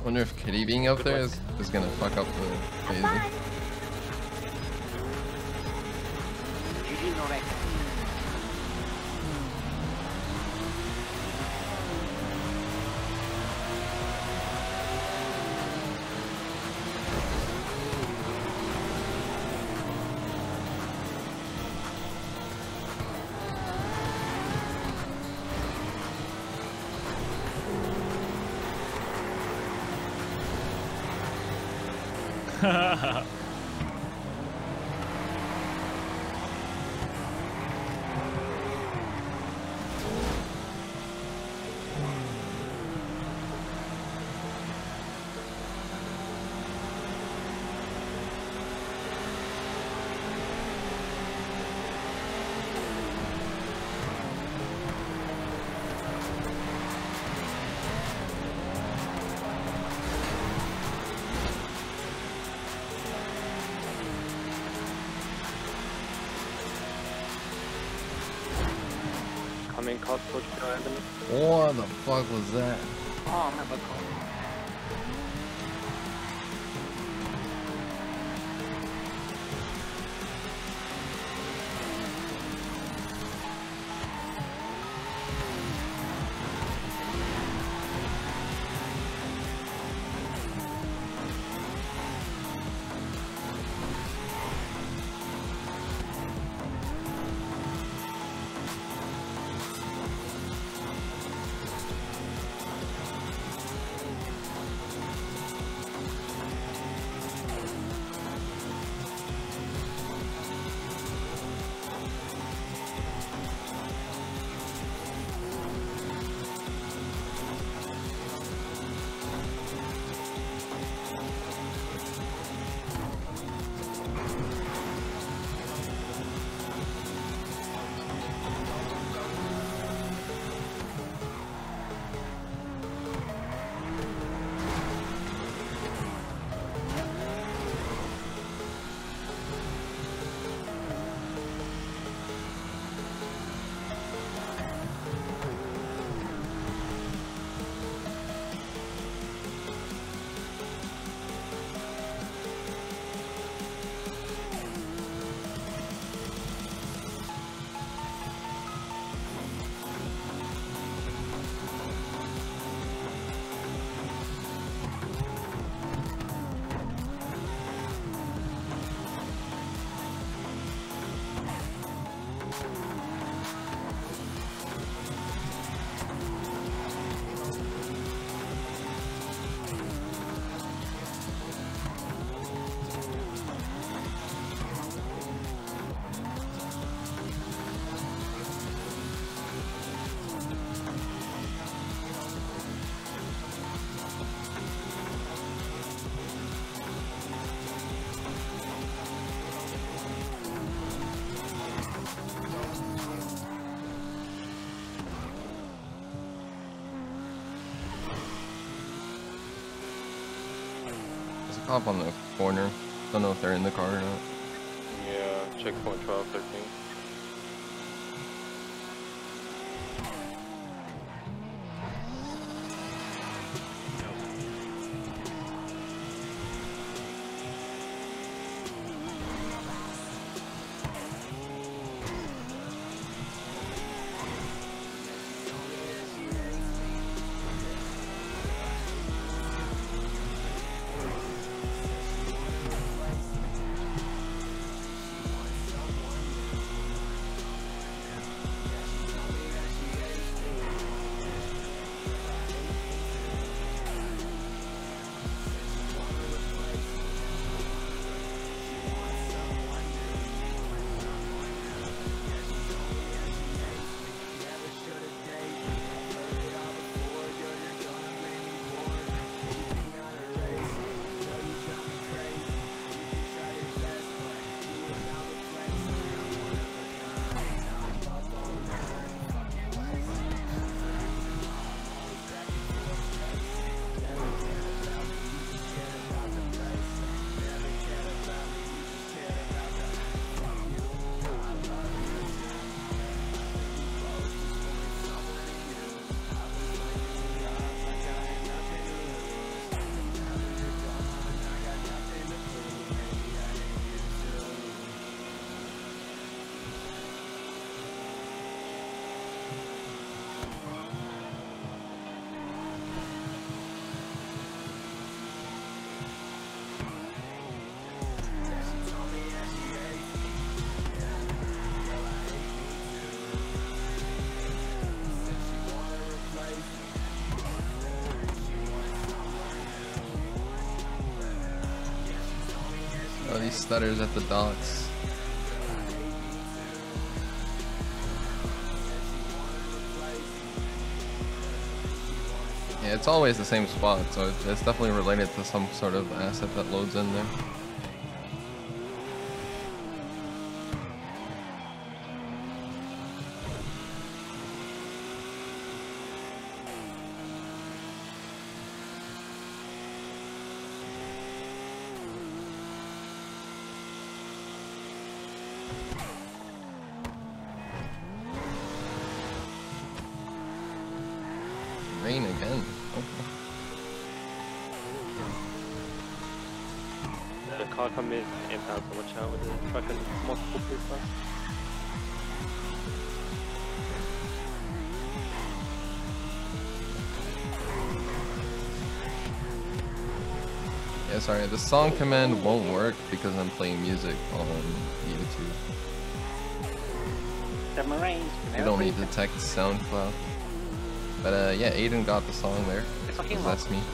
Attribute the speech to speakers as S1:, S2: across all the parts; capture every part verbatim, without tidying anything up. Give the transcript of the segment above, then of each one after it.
S1: Wonder if Kitty being up there is, is gonna fuck up the phasing.
S2: Coming cost push to Anthony.
S1: What the fuck was that?
S2: Oh, I have a call.
S1: Hop on the corner. Don't know if they're in the car or not.
S2: Yeah, checkpoint twelve, thirteen.
S1: Oh, these stutters at the docks. Yeah, it's always the same spot, so it's definitely related to some sort of asset that loads in there. Rain again. Okay.
S2: The car coming in inbound, so watch out with the truck and multiple people.
S1: Yeah, sorry, the song command won't work because I'm playing music on YouTube.
S3: Submarines.
S1: You don't need to text SoundCloud. But uh, yeah, Aiden got the song there.
S3: Fucking
S1: That's me.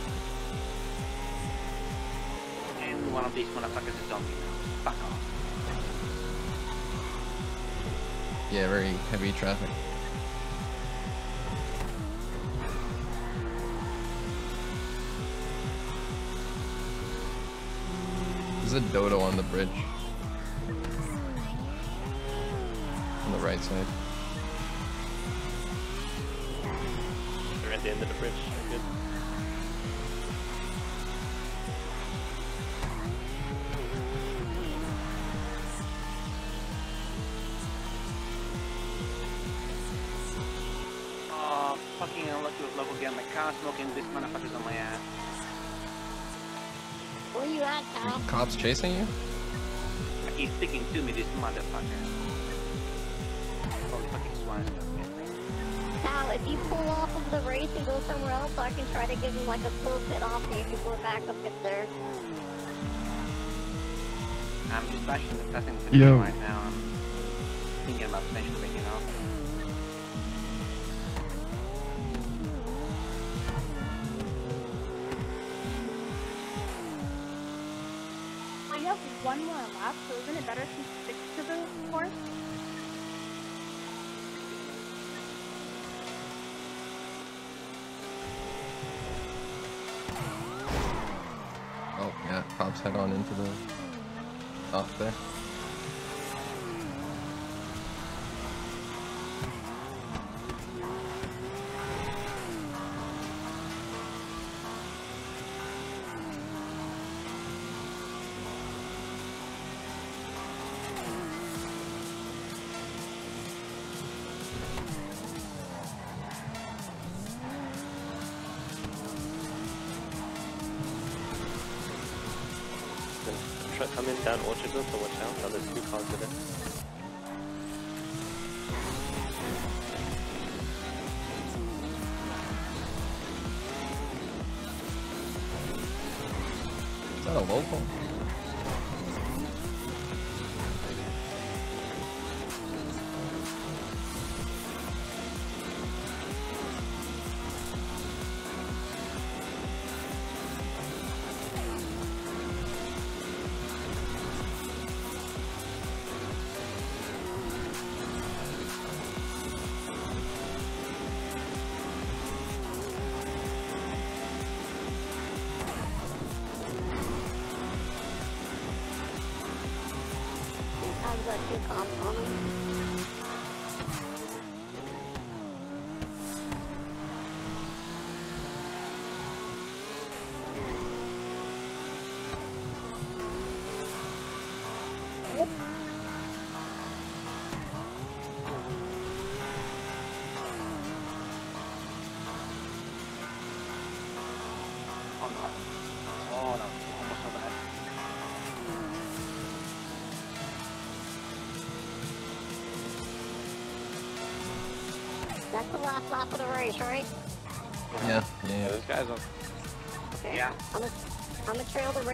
S3: And one of these motherfuckers is zombie now. Fuck off.
S1: Yeah, very heavy traffic. There's a dodo on the bridge. On the right side.
S2: They're at the end of the bridge. They're good.
S3: Oh, fucking unlucky with local game. My car smoking, this motherfucker's on my ass.
S4: Where you at, Cal?
S1: Cops chasing you?
S3: He's sticking to me, this motherfucker. Holy fucking swine.
S4: Cal, if you pull off of the race and go somewhere else, I can try to give him like a full pit off here before backup gets there.
S3: I'm just bashing the testing
S5: Yo.
S3: right now. I'm thinking about finishing making off.
S6: We have one more lap, so isn't it better if we stick to the course?
S1: Oh yeah, cops head on into the dock there.
S2: Truck coming down Orchardville, so watch out. Now there's two cars in it.
S1: Is that a local?
S4: I've got two cops on him. Yep.
S3: Oh no. Oh no. Almost so bad.
S4: That's the last lap of the race, right?
S1: Yeah, yeah, yeah.
S2: Yeah, this guy's on.
S4: Okay.
S3: Yeah.
S4: I'm gonna, I'm gonna trail the race.